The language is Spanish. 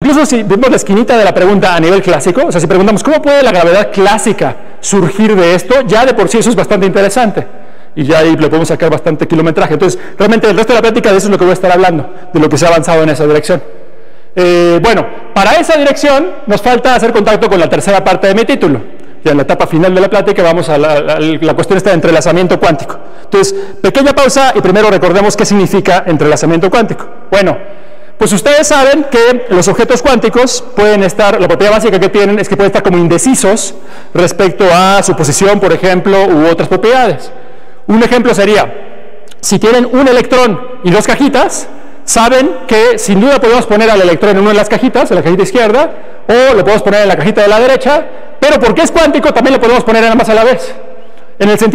incluso si vemos la esquinita de la pregunta a nivel clásico, o sea, si preguntamos ¿cómo puede la gravedad clásica surgir de esto? Ya de por sí eso es bastante interesante. Y ya ahí le podemos sacar bastante kilometraje. Entonces, realmente el resto de la plática de eso es lo que voy a estar hablando, de lo que se ha avanzado en esa dirección. Bueno, para esa dirección nos falta hacer contacto con la tercera parte de mi título. Ya en la etapa final de la plática vamos a la cuestión esta de entrelazamiento cuántico. Entonces, pequeña pausa y primero recordemos qué significa entrelazamiento cuántico. Bueno, pues ustedes saben que los objetos cuánticos pueden estar, la propiedad básica que tienen es que pueden estar como indecisos respecto a su posición, por ejemplo, u otras propiedades. Un ejemplo sería, si tienen un electrón y dos cajitas, saben que sin duda podemos poner al electrón en una de las cajitas, en la cajita izquierda, o lo podemos poner en la cajita de la derecha, pero porque es cuántico también lo podemos poner en ambas a la vez. En el sentido